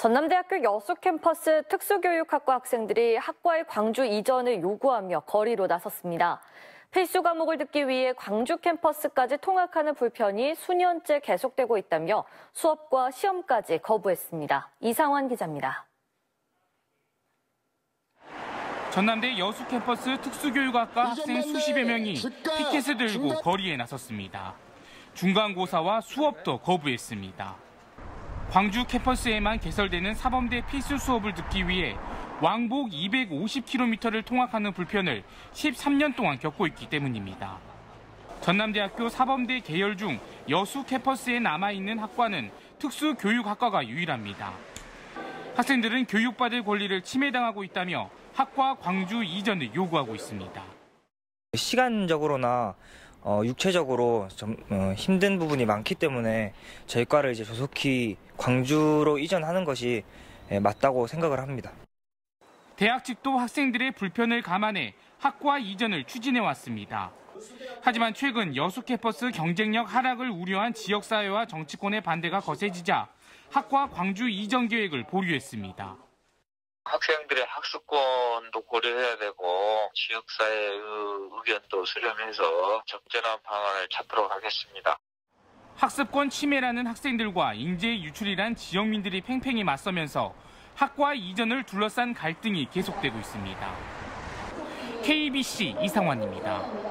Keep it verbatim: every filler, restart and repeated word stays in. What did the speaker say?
전남대학교 여수 캠퍼스 특수교육학과 학생들이 학과의 광주 이전을 요구하며 거리로 나섰습니다. 필수 과목을 듣기 위해 광주 캠퍼스까지 통학하는 불편이 수년째 계속되고 있다며 수업과 시험까지 거부했습니다. 이상환 기자입니다. 전남대 여수 캠퍼스 특수교육학과 학생 수십여 명이 피켓을 들고 거리에 나섰습니다. 중간고사와 수업도 거부했습니다. 광주 캠퍼스에만 개설되는 사범대 필수 수업을 듣기 위해 왕복 이백오십 킬로미터를 통학하는 불편을 십삼 년 동안 겪고 있기 때문입니다. 전남대학교 사범대 계열 중 여수 캠퍼스에 남아있는 학과는 특수교육학과가 유일합니다. 학생들은 교육받을 권리를 침해당하고 있다며 학과 광주 이전을 요구하고 있습니다. 시간적으로나 어, 육체적으로 좀 어, 힘든 부분이 많기 때문에 저희 과를 이제 조속히 광주로 이전하는 것이 예, 맞다고 생각을 합니다. 대학 측도 학생들의 불편을 감안해 학과 이전을 추진해 왔습니다. 하지만 최근 여수 캠퍼스 경쟁력 하락을 우려한 지역사회와 정치권의 반대가 거세지자 학과 광주 이전 계획을 보류했습니다. 학생들의 학습권도 고려해야 되고 지역사회의 의견도 수렴해서 적절한 방안을 찾도록 하겠습니다. 학습권 침해라는 학생들과 인재 유출이란 지역민들이 팽팽히 맞서면서 학과 이전을 둘러싼 갈등이 계속되고 있습니다. 케이비씨 이상환입니다.